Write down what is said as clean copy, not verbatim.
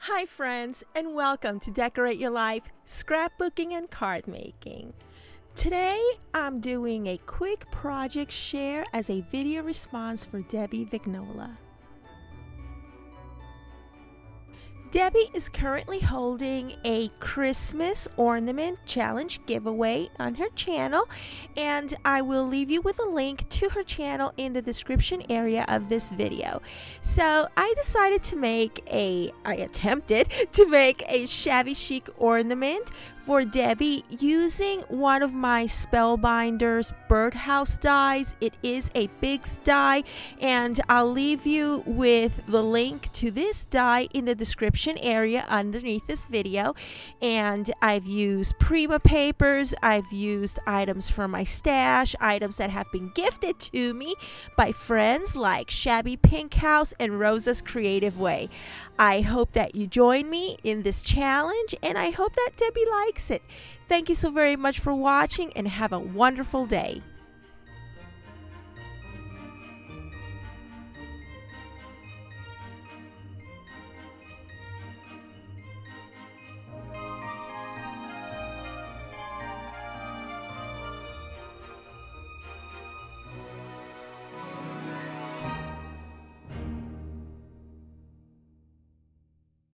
Hi friends, and welcome to Decorate Your Life, Scrapbooking and Card Making. Today I'm doing a quick project share as a video response for Debbie Vignola. Debbie is currently holding a Christmas ornament challenge giveaway on her channel, and I will leave you with a link to her channel in the description area of this video. So I attempted to make a shabby chic ornament for Debbie using one of my Spellbinders birdhouse dies. It is a Bigz die, and I'll leave you with the link to this die in the description area underneath this video. And I've used Prima papers, I've used items from my stash, items that have been gifted to me by friends like Shabby Pink House and Rosa's Creative Way. I hope that you join me in this challenge, and I hope that Debbie likes it. Thank you so very much for watching, and have a wonderful day.